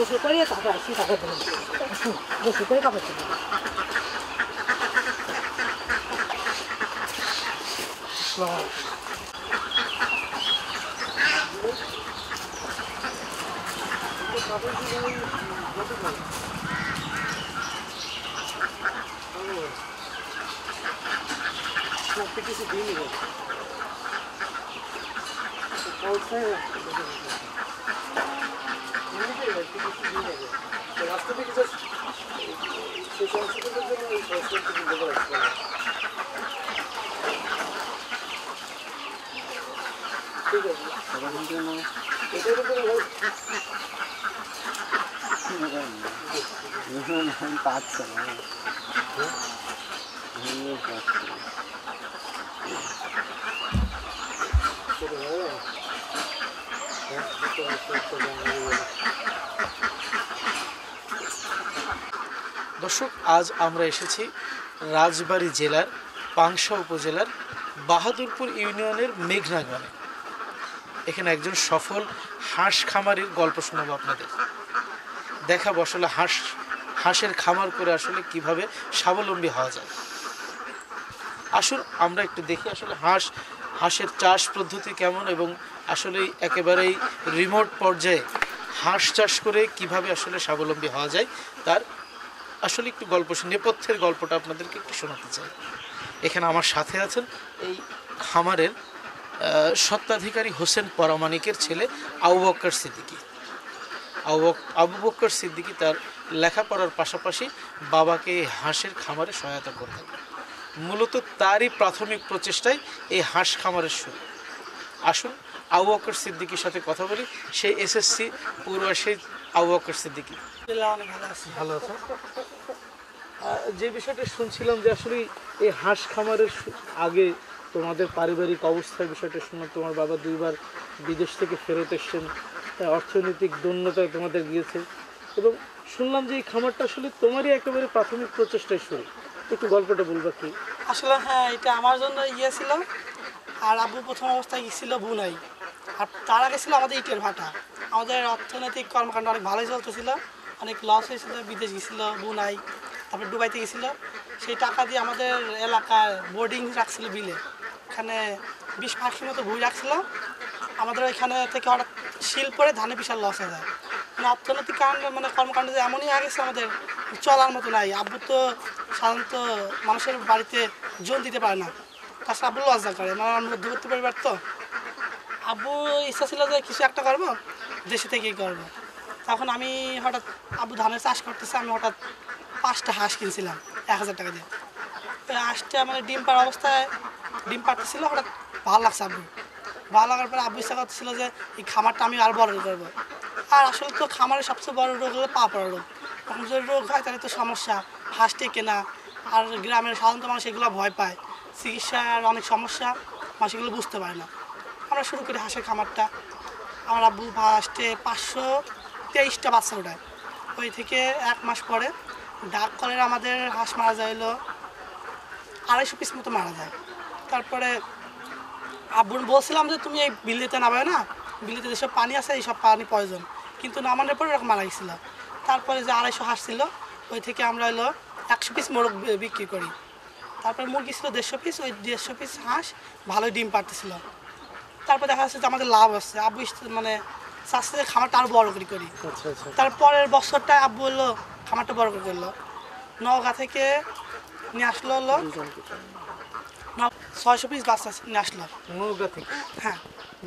গোসল করিয়ে তারপর আসি তারপর দেবেন গোসল করে কাপড় দেবেন কিছু দিন রাস্তা থেকে সেই সংস্কৃতির জন্য এই সংস্কৃতি ঠিক আছে এটার উপরে পাচ্ছে না দর্শক, আজ আমরা এসেছি রাজবাড়ী জেলার পাংশা উপজেলার বাহাদুরপুর ইউনিয়নের মেঘনা গ্রামে। এখানে একজন সফল হাঁস খামারির গল্প শোনাবো আপনাদের। দেখাবো আসলে হাঁসের খামার করে আসলে কিভাবে স্বাবলম্বী হওয়া যায়। আসুন আমরা একটু দেখি আসলে হাঁসের চাষ পদ্ধতি কেমন এবং আসলে একেবারেই রিমোট পর্যায়ে হাঁস চাষ করে কিভাবে আসলে স্বাবলম্বী হওয়া যায় তার আসলে একটু গল্প নেপথ্যের গল্পটা আপনাদেরকে একটু শোনাতে চাই। এখানে আমার সাথে আছেন এই খামারের স্বত্বাধিকারী হোসেন পরামানিকের ছেলে আবু বকর সিদ্দিকী। আবু বকর সিদ্দিকী তার লেখাপড়ার পাশাপাশি বাবাকে হাঁসের খামারে সহায়তা করে থাকেন। মূলত তারই প্রাথমিক প্রচেষ্টায় এই হাঁস খামারের শুরু। আসুন আবু বকর সিদ্দিকীর সাথে কথা বলি। সেই এসএসসি পূর্বাসী আবু বকর সিদ্দিকী। ভালো আছে। যে বিষয়টা শুনছিলাম যে আসলে এই হাঁস খামারের আগে তোমাদের পারিবারিক অবস্থার বিষয়টা শুনলাম, তোমার বাবা 2 বার বিদেশ থেকে ফেরত এসছেন, অর্থনৈতিক দৈন্যতায় তোমাদের গিয়েছে এবং শুনলাম যে এই খামারটা আসলে তোমারই একেবারে প্রাথমিক প্রচেষ্টায় শুরু। একটু গল্পটা বলবা কি? আসলে হ্যাঁ, এটা আমার জন্য ছিল। আর আব্বু প্রথম অবস্থায় গিয়েছিল বুনাই, আর তার আগে ছিল আমাদের ইটের ভাটা। আমাদের অর্থনৈতিক কর্মকাণ্ড অনেক ভালোই চলতেছিল, অনেক লস হয়েছিল। বিদেশ গেছিলো বুনাই, তারপর দুবাইতে গেছিলো। সেই টাকা দিয়ে আমাদের এলাকার বোর্ডিং রাখছিল বিলে, এখানে 20-25 মতো ভুঁই রাখছিল। আমাদের ওইখানে থেকে হঠাৎ শিল পরে ধানে বিশাল লস হয়ে যায়। মানে অর্থনৈতিক কাণ্ড কর্মকাণ্ড যে এমনই হয়ে গেছে আমাদের চলার মতো নাই। আব্বু তো সাধারণত মানুষের বাড়িতে জোন দিতে পারে না, তাছাড়া আব্বু লজ্জা করে, মধ্যবর্তী পরিবার তো। আব্বু ইচ্ছা ছিল যে কিছু একটা করবো, দেশে থেকেই করবো। তখন আমি হঠাৎ আব্বু ধানের চাষ করতেছে, আমি হঠাৎ 5টা হাঁস কিনছিলাম 1000 টাকা দিয়ে। ওই হাঁসটা মানে ডিম পাড়ার অবস্থায় ডিম পাড়তেছিল, হঠাৎ ভালো লাগছে আব্বু। ভালো লাগার পরে আব্বু ইচ্ছা করতেছিল যে এই খামারটা আমি আরও বড় করবো। আর আসলে তো খামারের সবচেয়ে বড় রোগ হলো পা পড়া রোগ। তখন যদি রোগ হয় তাহলে তো সমস্যা, হাঁসটি কেনা। আর গ্রামের সাধারণত মানুষ এগুলো ভয় পায়, চিকিৎসার অনেক সমস্যা, মানুষ এগুলো বুঝতে পারে না। আমরা শুরু করি হাঁসের খামারটা। আমার আব্বু ফার্স্টে 523টা বাচ্চা ওঠায়। ওই থেকে 1 মাস পরে ডাক কলের আমাদের হাঁস মারা যায় হলো 250 পিস মতো মারা যায়। তারপরে আব্বু বলছিলাম যে তুমি এই বিলেতে নামাবে না, বিলেতে যেসব পানি আছে এইসব পানি প্রয়োজন, কিন্তু নামানোর পরে এরকম মারা গেছিল। তারপরে যে 250 হাঁস ছিল, ওই থেকে আমরা হলো 100 পিস মোরগ বিক্রি করি। তারপরে মুরগি ছিল 150 পিস, ওই 150 পিস হাঁস ভালোই ডিম পাড়তেছিল। তারপর দেখা যাচ্ছে যে আমাদের লাভ হচ্ছে। আব্বু মানে চাষে খামারটা আরও বড় করে করি। তারপরের বছরটায় আব্বু হলো খামারটা বড় করে করলো। নওগাঁ থেকে নিয়ে আসলো হলো 600 পিস বাচ্চা নিয়ে আসলো। নওগাঁ থেকে? হ্যাঁ।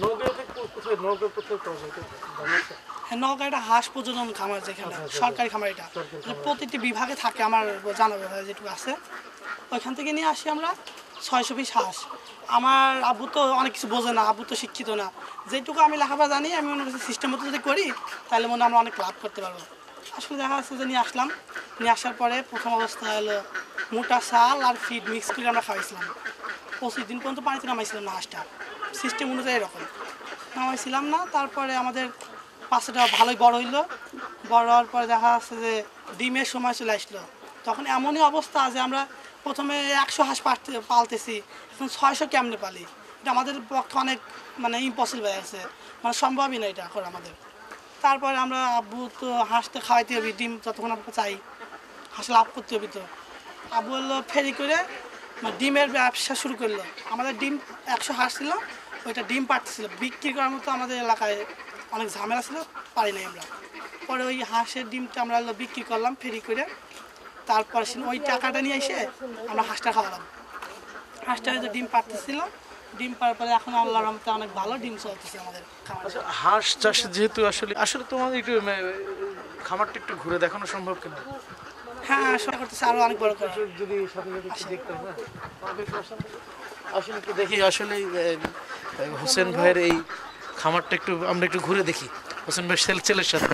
হ্যাঁ, নওগাঁ একটা হাঁস প্রজনন খামার, যেখানে সরকারি খামার। এটা প্রতিটি বিভাগে থাকে, আমার জানাবো যেটুকু আছে ওইখান থেকে নিয়ে আসি আমরা 600 পিস হাঁস। আমার আব্বু তো অনেক কিছু বোঝে না, আব্বু তো শিক্ষিত না। যেটুকু আমি লেখাপড়া জানি, আমি মনে করছি সিস্টেম মতো যদি করি তাহলে মনে আমরা অনেক লাভ করতে পারবো। আসলে দেখা যাচ্ছে যে নিয়ে আসলাম। নিয়ে আসার পরে প্রথম অবস্থায় হলো মোটা চাল আর ফিড মিক্স করে আমরা খাওয়াইছিলাম। 25 দিন পর্যন্ত পানিতে নামাইছিলাম না হাঁসটা, সিস্টেম অনুযায়ী এরকম নামাইছিলাম না। তারপরে আমাদের বাচ্চাটা ভালোই বড় হইলো। বড় হওয়ার পরে দেখা যাচ্ছে যে ডিমের সময় চলে আসলো। তখন এমনই অবস্থা যে আমরা প্রথমে 100 হাঁস পালতেছি, এখন 600 কেমনে পালি? এটা আমাদের পক্ষে অনেক ইম্পসিবল হয়ে গেছে, সম্ভবই না এটা করা আমাদের। তারপরে আমরা আব্বু তো হাঁসটা খাওয়াইতে হবে, ডিম যতক্ষণ আমরা চাই, হাঁস লাভ করতে হবে। তো আব্বু বললো ফেরি করে ডিমের ব্যবসা শুরু করলো। আমাদের ডিম 100 হাঁস ছিল, ওইটা ডিম পাড়তেছিল, বিক্রি করার মতো আমাদের এলাকায় অনেক ঝামেলা ছিল, পারি নাই আমরা। পরে ওই হাঁসের ডিমটা আমরা বিক্রি করলাম ফেরি করে। তারপর ওই টাকাটা নিয়ে এসে আমরা হাঁসটা খাওয়ালাম। হাঁসটা হয়তো ডিম পাড়তেছিল, ডিম পাড়ার পরে এখন আল্লাহর রহমতে অনেক ভালো ডিম চলতেছে আমাদের খামারে। আচ্ছা, হাঁস চাষ যেহেতু আসলে আসলে তোমাদের একটু খামারটা একটু ঘুরে দেখানো সম্ভব কিনা? হ্যাঁ, আশা করতেছে আরো অনেক বড় করে। যদি সাথে সাথে একটু দেখতাম না, আসলে একটু দেখি আসলে হোসেন ভাইয়ের এই খামারটা একটু আমরা একটু ঘুরে দেখি হোসেন ভাই ছেলের সাথে।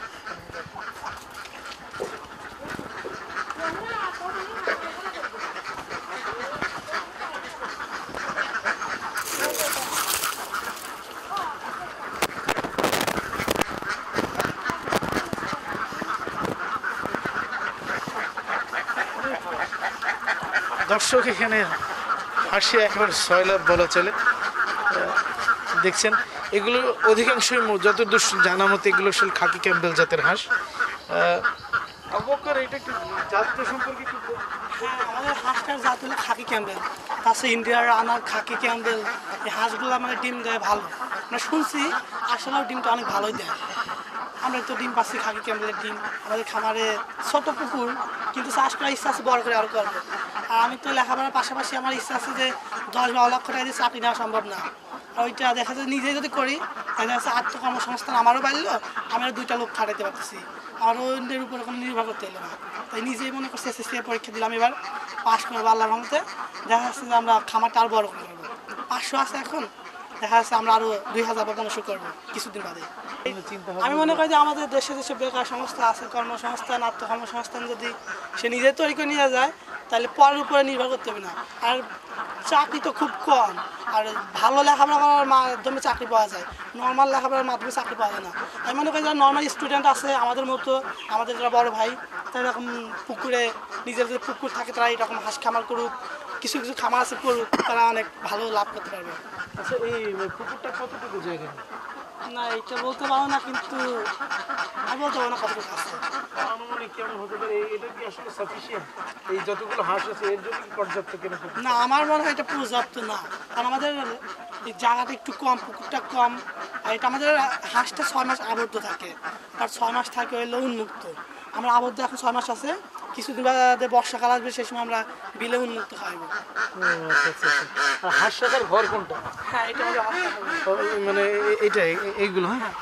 দর্শক এখানে হাসি একেবারে সয়লাভ বলা চলে। দেখছেন এগুলো অধিকাংশই যতদূর জানা মতো এগুলো আসলে খাকি ক্যাম্বেল জাতের হাঁস। অবকার এটা একটু জাতীয় সম্পর্কে একটু হ্যাঁ, আমাদের হাঁসটার জাত হলো খাকি ক্যাম্বেল, তাছাড়া ইন্ডিয়ার আনার খাকি ক্যাম্বেল। এই হাঁসগুলো মানে ডিম দেয় ভালো, আমরা শুনছি আসলেও ডিমটা অনেক ভালোই দেয়। আমরা তো ডিম পাচ্ছি খাকি ক্যাম্বেলের ডিম। আমাদের খামারে ছোট পুকুর, কিন্তু চাষ করার ইচ্ছা আছে বড় করে আরও করবো। আর আমি তো লেখাপড়ার পাশাপাশি আমার ইচ্ছা আছে যে 10-12 লক্ষ টাকা দিয়ে চাকরি নেওয়া সম্ভব না। আর ওইটা দেখা যায় নিজেই যদি করি তাহলে হচ্ছে আত্মকর্মসংস্থান আমারও বাড়লো, আমি আর 2টা লোক খাটাইতে পারতেছি, আর অন্যের উপরে কোনো নির্ভর করতে হলো না। তাই নিজেই মনে করছি SSC পরীক্ষা দিলাম, এবার পাশ করবো আল্লাহর রহমতে। দেখা যাচ্ছে যে আমরা খামারটা আরও বড় করে করবো। 500 আছে এখন, দেখা যাচ্ছে আমরা আরও 2000 বা 1500 করবো কিছুদিন বাদে। আমি মনে করি যে আমাদের দেশে যেসব বেকার সংস্থা আছে, কর্মসংস্থান, আত্মকর্মসংস্থান যদি সে নিজে তৈরি করে নিয়ে যায় তাহলে পরের উপরে নির্ভর করতে হবে না। আর চাকরি তো খুব কম, আর ভালো লেখাপড়া করার মাধ্যমে চাকরি পাওয়া যায়, নর্মাল লেখাপড়ার মাধ্যমে চাকরি পাওয়া যায় না। আমি মনে করি যারা নর্মাল স্টুডেন্ট আছে আমাদের মতো, আমাদের যারা বড় ভাই, তারা এরকম পুকুরে নিজের যে পুকুর থাকে তারা এরকম হাঁস খামার করুক, কিছু কিছু খামার আছে করুক, তারা অনেক ভালো লাভ করতে পারবে। আচ্ছা, এই পুকুরটা কতটুকু জায়গা? না, এটা বলতে পারো না, কিন্তু আমি বলতে পারবো না কতটুকু আছে। আনুমানিক কেমন হতে পারে? এটা কি আসলে সাফিসিয়েন্ট? এই যতগুলো হাঁস আছে এর জন্য কি পর্যাপ্ত কিনা? না, আমার মনে হয় এটা পর্যাপ্ত না, কারণ আমাদের এই জায়গাটা একটু কম, পুকুরটা কম। আর এটা আমাদের হাঁসটা 6 মাস আবদ্ধ থাকে, আর 6 মাস থাকে হইলো উন্মুক্ত। আমরা আবদ্ধ এখন 6 মাস আছে, কিছুদিন বাদে বর্ষাকাল আসবে, সেই সময় আমরা বিলে উন্মুক্ত খাইব। আর হাঁস রাখার ঘর কোনটা? হ্যাঁ, এটা আমাদের হাঁস রাখার ঘর। মানে এইটা এইগুলো? হ্যাঁ,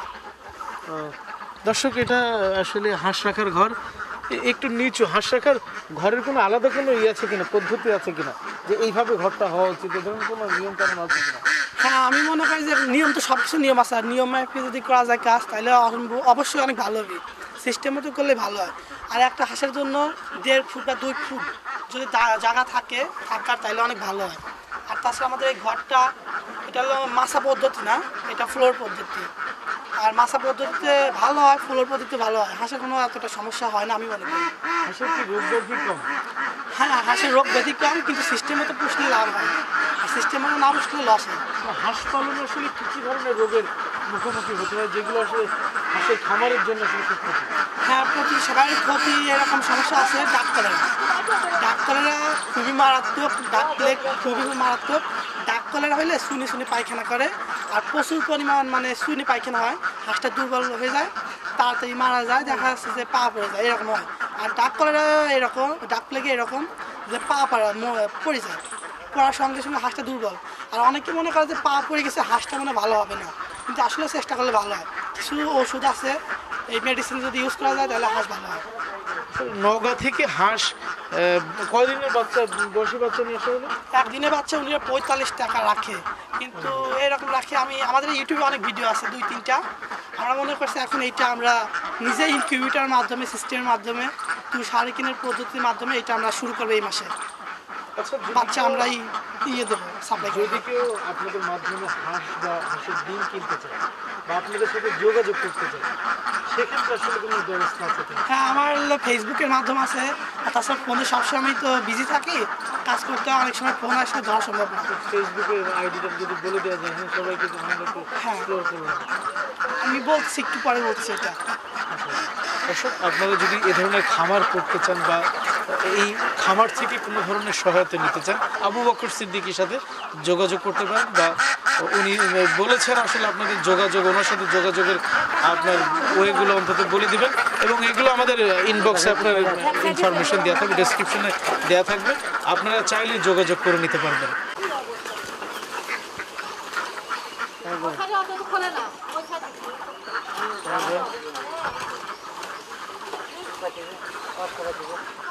দর্শক এটা আসলে হাঁস রাখার ঘর, একটু নিচু। হাঁস রাখার ঘরের কোনো আলাদা কোনো আছে কিনা, পদ্ধতি আছে কিনা, যে এইভাবে ঘরটা হওয়া উচিত, ধরুন কোনো নিয়ম কানুন আছে কিনা? হ্যাঁ, আমি মনে করি যে নিয়ম তো সব কিছু নিয়ম আছে, আর নিয়ম মাফিক যদি করা যায় কাজ তাহলে অবশ্যই অনেক ভালো হবে, সিস্টেম মতো করলে ভালো হয়। আর একটা হাঁসের জন্য 1.5 ফুট বা 2 ফুট যদি জায়গা থাকে থাকার, তাহলে অনেক ভালো হয়। আর তাছাড়া আমাদের এই ঘরটা এটা হলো মাছা পদ্ধতি না, এটা ফ্লোর পদ্ধতি। আর মাছা পদ্ধতিতে ভালো হয়, ফ্লোর পদ্ধতিতে ভালো হয়, হাঁসের কোনো এতটা সমস্যা হয় না আমি মনে করি। হাঁসের কি রোগ ব্যাধি কম? হ্যাঁ, হাঁসের রোগ ব্যাধি কম, কিন্তু সিস্টেম মতো পুষলে লাভ হয়, আর সিস্টেম মতো না পুষলে লস হয়। হাঁস পালনে আসলে কী কী ধরনের রোগের মুখোমুখি হতে হয়, যেগুলো আসলে হাঁসের খামারের জন্য আসলে খুব ক্ষতি? হ্যাঁ, প্রতি সবারই ক্ষতি এরকম সমস্যা আছে। ডাক্তারেরা খুবই মারাত্মক, ডাকলে খুবই মারাত্মক। ডাক্তারেরা হইলে শুনি পায়খানা করে, আর প্রচুর পরিমাণ মানে শুনি পায়খানা হয়, হাঁসটা দুর্বল হয়ে যায়, তাড়াতাড়ি মারা যায়, দেখা যাচ্ছে যে পা পড়ে যায়, এরকম হয়। আর ডাক্তারেরা এরকম ডাক লেগে এরকম যে পা পড়ে যায়, পড়ার সঙ্গে সঙ্গে হাঁসটা দুর্বল। আর অনেকে মনে করে যে পা পড়ে গেছে হাঁসটা মানে ভালো হবে না, কিন্তু আসলে চেষ্টা করলে ভালো হয়। কিছু ওষুধ আছে, এই মেডিসিন যদি ইউজ করা যায় তাহলে হাঁস ভালো হয়। নওগাঁ থেকে হাঁস কয়দিনের বাচ্চা, বয়সী বাচ্চা নিয়ে আসা হলো? একদিনের বাচ্চা উনি 45 টাকা রাখে, কিন্তু এরকম রাখে। আমাদের ইউটিউবে অনেক ভিডিও আছে 2-3টা, আমরা মনে করছি এখন এইটা আমরা নিজে ইনকিউবেটর মাধ্যমে, সিস্টেমের মাধ্যমে, সারিকিনের পদ্ধতির মাধ্যমে এটা আমরা শুরু করবো এই মাসে। আচ্ছা, বাচ্চা আমরাই দেবো সাপ্লাই। যদি কেউ আপনাদের মাধ্যমে হাঁস বা হাঁসের ডিম কিনতে চায়, বা আপনাদের সাথে যোগাযোগ করতে চায়, সেক্ষেত্রে আসলে কোনো ব্যবস্থা আছে কিনা? হ্যাঁ, আমার হলো ফেসবুকের মাধ্যম আছে, আর তাছাড়া ফোনে সবসময় তো বিজি থাকি, কাজ করতে অনেক সময় ফোন আসলে ধরা সম্ভব না। ফেসবুকের আইডিটা যদি বলে দেওয়া যায়, হ্যাঁ সবাইকে তো আমরা একটু হ্যাঁ। এক্সপ্লোর করলাম। আমি বলছি, একটু পরে বলছি এটা। দর্শক, আপনারা যদি এ ধরনের খামার করতে চান বা এই খামার থেকে কোনো ধরনের সহায়তা নিতে চান, আবু বকর সিদ্দিকীর সাথে যোগাযোগ করতে পারেন, বা উনি বলেছেন আসলে আপনাদের যোগাযোগ, ওনার সাথে যোগাযোগের আপনার ওয়েগুলো অন্তত বলে দিবেন, এবং এগুলো আমাদের ইনবক্সে আপনার ইনফরমেশন দেওয়া থাকবে, ডেসক্রিপশনে দেওয়া থাকবে, আপনারা চাইলে যোগাযোগ করে নিতে পারবেন। ওখানে অত তো খোলে না, ওইখানে তারপরে